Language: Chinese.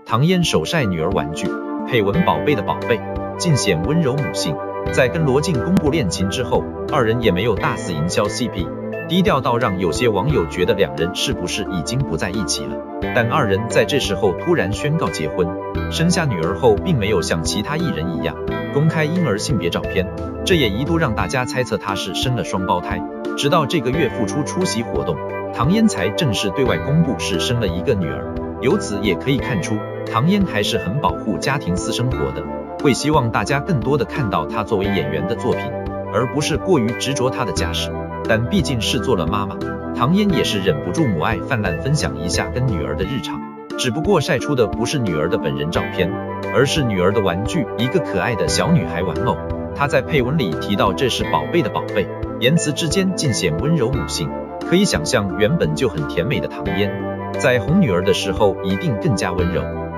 唐嫣首晒女儿玩具，配文宝贝的宝贝，尽显温柔母性。在跟罗晋公布恋情之后，二人也没有大肆营销 CP， 低调到让有些网友觉得两人是不是已经不在一起了。但二人在这时候突然宣告结婚，生下女儿后并没有像其他艺人一样公开婴儿性别照片，这也一度让大家猜测她是生了双胞胎。直到这个月复出席活动，唐嫣才正式对外公布是生了一个女儿。由此也可以看出，唐嫣还是很保护家庭私生活的，会希望大家更多的看到她作为演员的作品，而不是过于执着她的家世。但毕竟是做了妈妈，唐嫣也是忍不住母爱泛滥，分享一下跟女儿的日常。只不过晒出的不是女儿的本人照片，而是女儿的玩具，一个可爱的小女孩玩偶。她在配文里提到这是宝贝的宝贝，言辞之间尽显温柔母性。可以想象原本就很甜美的唐嫣，在哄女儿的时候一定更加温柔。